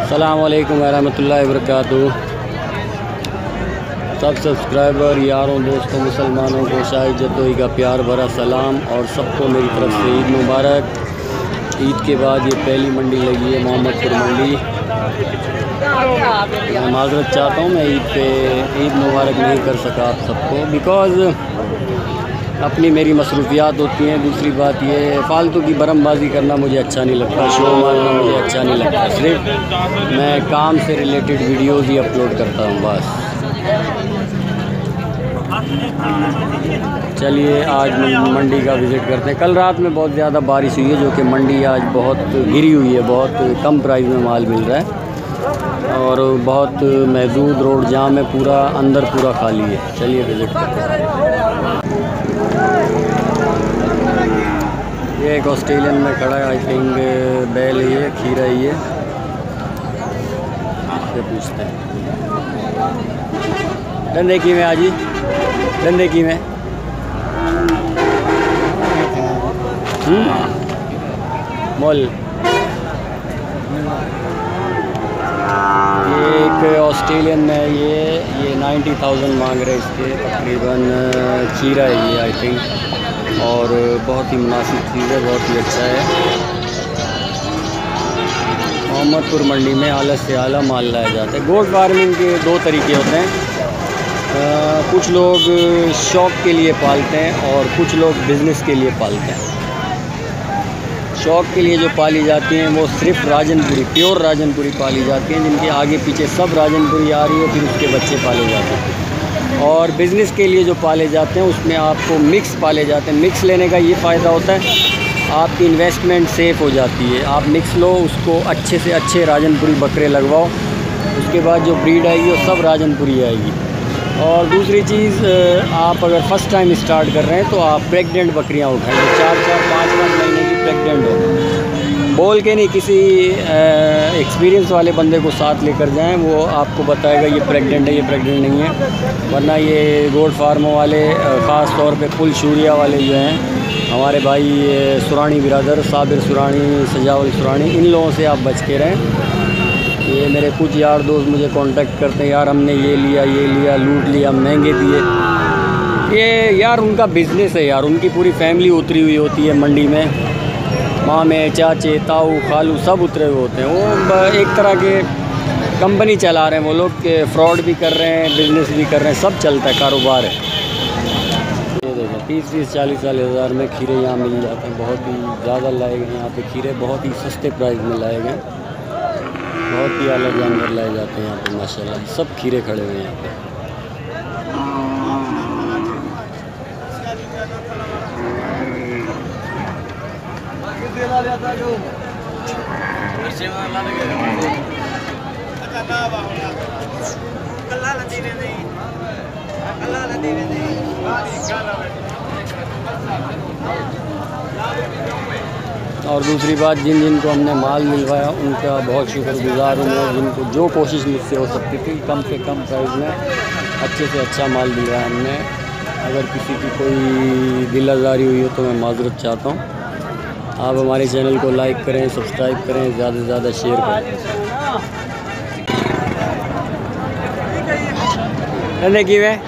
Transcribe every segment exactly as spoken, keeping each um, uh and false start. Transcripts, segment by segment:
अस्सलाम वालेकुम रहमतुल्लाहि व बरकातुहू। सब सब्सक्राइबर यारों दोस्तों मुसलमानों को शाह जद्दोई का प्यार भरा सलाम और सबको मेरी तरफ़ से ईद मुबारक। ईद के बाद ये पहली मंडी लगी है मोहम्मदपुर मंडी। मैं माज़रत चाहता हूँ, मैं ईद पे ईद मुबारक नहीं कर सका आप सबको, बिकॉज़ अपनी मेरी मसरूफियात होती हैं। दूसरी बात ये फालतू की बरमबाजी करना मुझे अच्छा नहीं लगता, शो मारना मुझे अच्छा नहीं लगता। सिर्फ मैं काम से रिलेटेड वीडियोज़ ही अपलोड करता हूँ बस। चलिए आज मंडी का विज़िट करते हैं। कल रात में बहुत ज़्यादा बारिश हुई है, जो कि मंडी आज बहुत गिरी हुई है, बहुत कम प्राइस में माल मिल रहा है और बहुत महदूद रोड जाम है, पूरा अंदर पूरा खाली है। चलिए विज़िट करते हैं। ये एक ऑस्ट्रेलियन में खड़ा है, आई थिंक बैल है ये, खीरा है ये, इससे पूछते हैं। धंधे की में आजी, धंधे की में मोल। ये एक ऑस्ट्रेलियन में ये ये नाइन्टी थाउजेंड मांग रहे इसके तकरीबन। खीरा है ये आई थिंक, और बहुत ही मुनासिब चीज़ है, बहुत ही अच्छा है। मोहम्मदपुर मंडी में आला से आला माल लाया जाता है। गोट फार्मिंग के दो तरीके होते हैं, आ, कुछ लोग शौक़ के लिए पालते हैं और कुछ लोग बिज़नेस के लिए पालते हैं। शौक़ के लिए जो पाली जाती हैं वो सिर्फ राजनपुरी, प्योर राजनपुरी पाली जाती हैं, जिनके आगे पीछे सब राजनपुरी आ रही है, फिर उसके बच्चे पाले जाते हैं। और बिज़नेस के लिए जो पाले जाते हैं उसमें आपको मिक्स पाले जाते हैं। मिक्स लेने का ये फ़ायदा होता है, आपकी इन्वेस्टमेंट सेफ़ हो जाती है। आप मिक्स लो, उसको अच्छे से अच्छे राजनपुरी बकरे लगवाओ, उसके बाद जो ब्रीड आएगी वो सब राजनपुरी आएगी। और दूसरी चीज़, आप अगर फ़र्स्ट टाइम स्टार्ट कर रहे हैं तो आप प्रेग्नेंट बकरियां उठाएं, जो चार चार पाँच पाँच महीने की प्रेग्नेंट हो। बोल के नहीं, किसी एक्सपीरियंस वाले बंदे को साथ लेकर जाएं, वो आपको बताएगा ये प्रेग्नेंट है, ये प्रेग्नेंट नहीं है। वरना ये गोट फार्मों वाले, ख़ास तौर पे फुल शूरिया वाले जो हैं हमारे भाई सुरानी बिरादर, साबिर सुरानी, सजावल सुरानी, इन लोगों से आप बच के रहें। ये मेरे कुछ यार दोस्त मुझे कांटेक्ट करते हैं, यार हमने ये लिया ये लिया लूट लिया, महंगे दिए। ये यार उनका बिज़नेस है यार, उनकी पूरी फैमिली उतरी हुई होती है मंडी में, मामे चाचे ताऊ खालू सब उतरे हुए होते हैं। वो एक तरह के कंपनी चला रहे हैं वो लोग, के फ्रॉड भी कर रहे हैं, बिज़नेस भी कर रहे हैं, सब चलता है, कारोबार है। ये देखें तीस तीस चालीस चालीस हज़ार में खीरे यहाँ मिल जाते हैं। बहुत ही ज़्यादा लाए गए यहाँ पे खीरे, बहुत ही सस्ते प्राइस में लाए गए, बहुत ही अलग जानवर लाए जाते हैं यहाँ पे माशाल्लाह। सब खीरे खड़े हुए हैं यहाँ पे। और दूसरी बात, जिन जिन को हमने माल मिलवाया उनका बहुत शुक्रगुजार हूँ मैं, जिनको जो कोशिश मुझसे हो सकती थी कम से कम प्राइस में अच्छे से अच्छा माल दिलवाया हमने। अगर किसी की कोई दिल आज़ारी हुई हो तो मैं माज़रत चाहता हूँ। आप हमारे चैनल को लाइक करें, सब्सक्राइब करें, ज़्यादा से ज़्यादा शेयर करें। डंडे की वे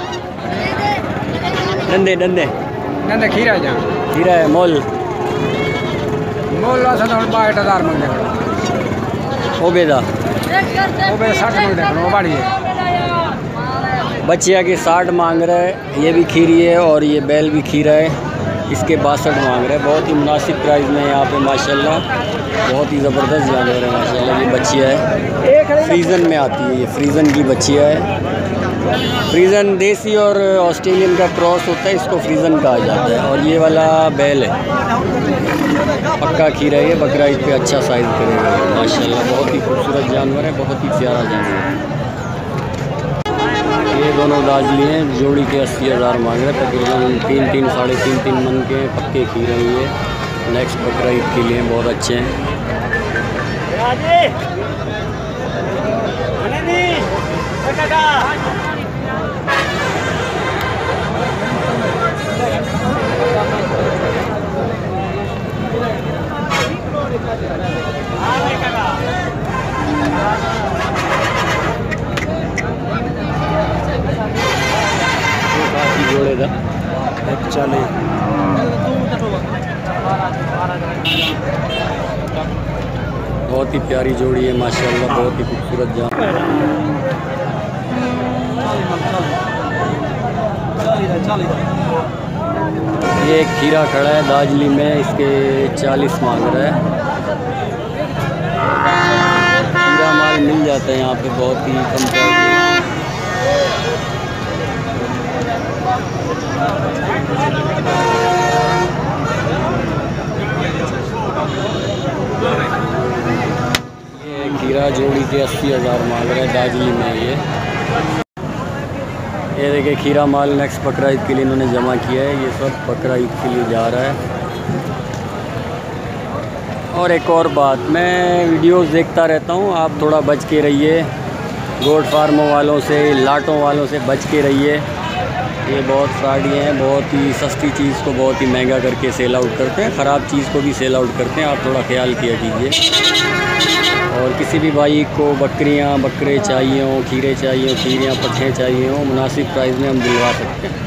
डंडे डंडे डंडे खीरा है, खीरा है। मोल मोल बाईट हज़ार मंग ओबेदा ओबे साठ मंग वो बाड़ी है। बच्चिया के साठ मांग रहा है, ये भी खीरी है और ये बैल भी खीरा है, इसके बासठ मांग रहे हैं। बहुत ही मुनासिब प्राइस में यहाँ पे माशाल्लाह, बहुत ही ज़बरदस्त जानवर है माशाल्लाह। ये बच्चिया है, फ्रीज़न में आती है, ये फ्रीज़न की बच्चिया है। फ्रीज़न देसी और ऑस्ट्रेलियन का क्रॉस होता है, इसको फ्रीज़न कहा जाता है। और ये वाला बैल है, पक्का खीरा है, ये बकरा इस पर अच्छा साइज़ करेगा माशाल्लाह। बहुत ही खूबसूरत जानवर है, बहुत ही प्यारा जानवर है। ये दोनों दाजली हैं, जोड़ी के अस्सी हज़ार मांग रहे हैं, तकरीबन तीन तीन साढ़े तीन तीन मन के पक्के खीरे हैं ये। नेक्स्ट बकरा ईद के लिए बहुत अच्छे हैं। हाँ बहुत ही प्यारी जोड़ी है माशाल्लाह, बहुत ही खूबसूरत जानवर। ये एक खीरा खड़ा है दाजली में, इसके चालीस मांग रहा है। खीरा माल मिल जाता है यहाँ पे बहुत ही कम प्राइस में। ये खीरा जोड़ी के अस्सी हज़ार मांग रहा है दाजली में। ये ये देखिए खीरा माल नेक्स्ट बकरा ईद के लिए इन्होंने जमा किया है। ये सब बकरा ईद के लिए जा रहा है। और एक और बात, मैं वीडियोस देखता रहता हूँ, आप थोड़ा बच के रहिए गोट फार्मों वालों से, लाटों वालों से बच के रहिए। ये बहुत फ्रॉडी हैं, बहुत ही सस्ती चीज़ को बहुत ही महंगा करके सेल आउट करते हैं, ख़राब चीज़ को भी सेल आउट करते हैं। आप थोड़ा ख्याल किया कीजिए। और किसी भी भाई को बकरियां बकरे चाहिए हों, खीरे चाहिए हों, खीरियाँ पट्ठें चाहिए हों, मुनासिब प्राइस में हम दिलवा सकते हैं।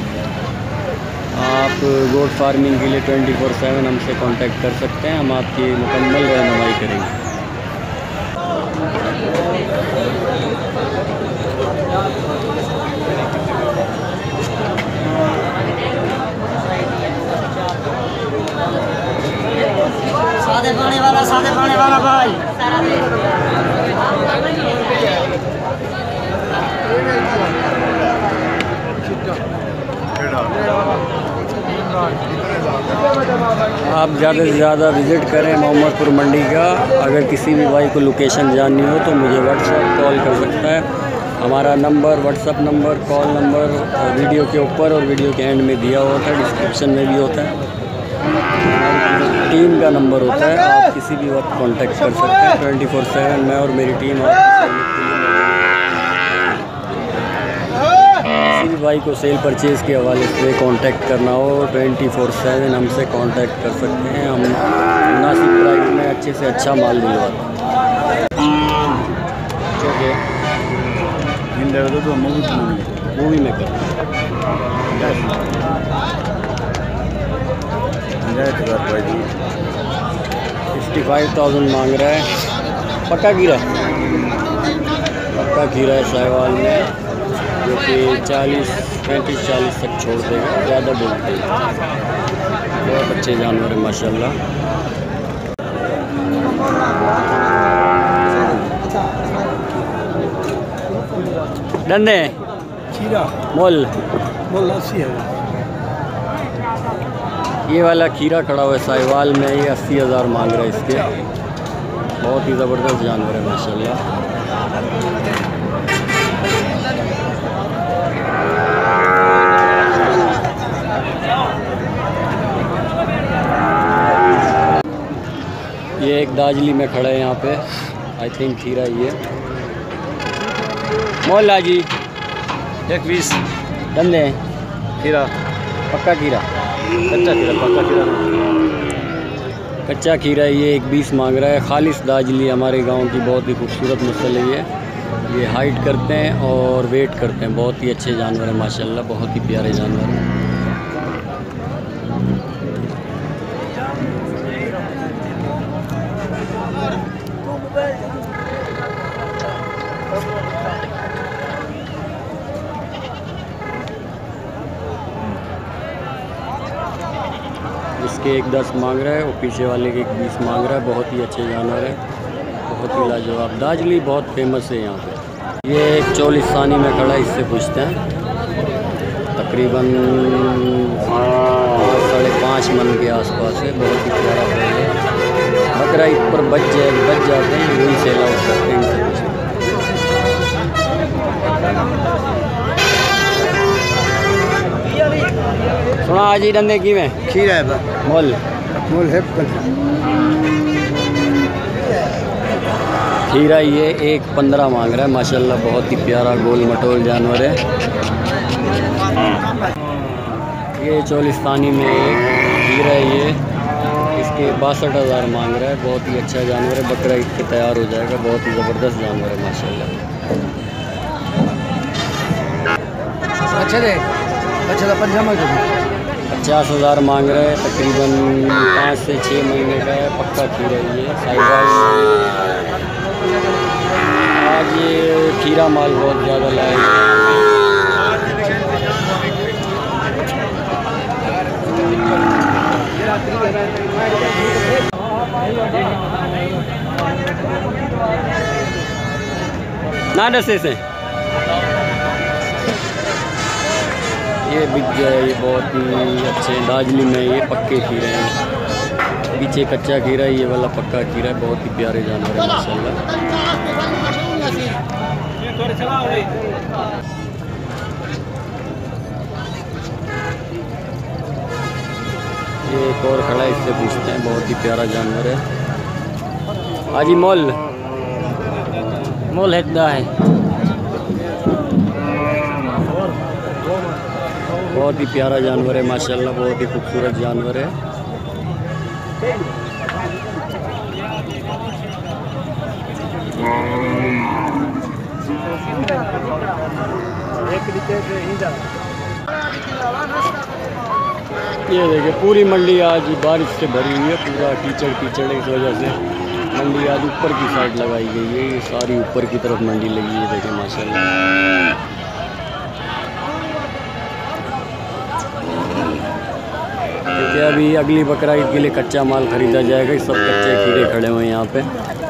आप गोट फार्मिंग के लिए ट्वेंटी फोर सेवन हमसे कांटेक्ट कर सकते हैं, हम आपकी मुकम्मल रहनुमाई करेंगे। सादे पानी वाला सादे पानी वाला भाई आप ज़्यादा से ज़्यादा विज़िट करें मोहम्मदपुर मंडी का। अगर किसी भी भाई को लोकेशन जाननी हो तो मुझे व्हाट्सएप कॉल कर सकता है। हमारा number WhatsApp number call number video के ऊपर और वीडियो के एंड में दिया होता है, डिस्क्रिप्शन में भी होता है। टीम का नंबर होता है, आप किसी भी वक्त कांटेक्ट कर सकते हैं। ट्वेंटी फोर सेवन मैं और मेरी टीम किसी भी भाई को सेल परचेज़ के हवाले से कांटेक्ट करना हो ट्वेंटी फोर सेवन हमसे कांटेक्ट कर सकते हैं। हम मुनासिब प्राइस में अच्छे से अच्छा माल दिलवाते हैं। मूवी में कर सिक्सटी फाइव थाउजेंड मांग रहा है। पक्का खीरा पक्का खीरा है साहिवाल में, जो कि चालीस पैंतीस चालीस तक छोड़ देगा, ज़्यादा बोलते हैं। बहुत अच्छे जानवर है माशाल्लाह। डंडे खीरा मोल मोल अस्सी है। ये वाला खीरा खड़ा हुआ है साहिवाल में, ये अस्सी हज़ार मांग रहा है इसके। बहुत ही ज़बरदस्त जानवर है माशाल्लाह। ये एक दाजली में खड़ा है यहाँ पे, आई थिंक खीरा ही है। मोहल्ला जी एक बीस धंधे खीरा पक्का खीरा कच्चा खीरा पक्का खीरा कच्चा खीरा ये एक बीस मांग रहा है। खालिश दाजली हमारे गांव की बहुत ही खूबसूरत नस्ल है ये। ये हाइट करते हैं और वेट करते हैं, बहुत ही अच्छे जानवर हैं माशाल्लाह, बहुत ही प्यारे जानवर हैं। इसके एक दस मांग रहा है और पीछे वाले के एक बीस मांग रहा है। बहुत ही अच्छे जानवर है, बहुत ही लाजवाब। दाजली बहुत फेमस है यहाँ पे। ये एक चौलिस्तानी में खड़ा है, इससे पूछते हैं। तकरीबन साढ़े पाँच मन के आसपास है, बहुत ही प्यारा फल है। बकरा ईद पर बच जाए बच जाते हैं, वही सेल आउट करते हैं। इनसे पूछते हैं। सुना आज ही डंडे की में खीरा है मोल मोल है। खीरा ये एक पंद्रह मांग रहा है माशाल्लाह, बहुत ही प्यारा गोल मटोल जानवर है। ये चौलिस्तानी में एक खीरा है, ये इसके बासठ हज़ार मांग रहा है। बहुत ही अच्छा जानवर है, बकरा ईद पे तैयार हो जाएगा। बहुत ही ज़बरदस्त जानवर है माशाल्लाह। अच्छे दे अच्छा पंजाब पचास हज़ार मांग रहे हैं, तकरीबन पाँच से छः महीने का है, पक्का खीरा ये साहिवाल। आज ये खीरा माल बहुत ज़्यादा लाएगा। ना दसे से ये बिक गया, ये बहुत ही अच्छे दाजली में ये पक्के खीरे हैं। पीछे कच्चा खीरा है, ये वाला पक्का खीरा है। बहुत ही प्यारे जानवर है माशाल्लाह। ये एक और खड़ा है, इससे पूछते हैं। बहुत ही प्यारा जानवर है। हाजी मोल मोल है है बहुत ही प्यारा जानवर है माशाल्लाह, बहुत ही खूबसूरत जानवर है। ये देखिए पूरी मंडी आज बारिश से भरी हुई है, पूरा कीचड़ कीचड़ इस वजह से मंडी आज ऊपर की साइड लगाई गई है। ये सारी ऊपर की तरफ मंडी लगी है, देखिए माशाल्लाह। क्योंकि अभी अगली बकरा ईद के लिए कच्चा माल ख़रीदा जाएगा। सब कच्चे खीरे खड़े हुए हैं यहाँ पे।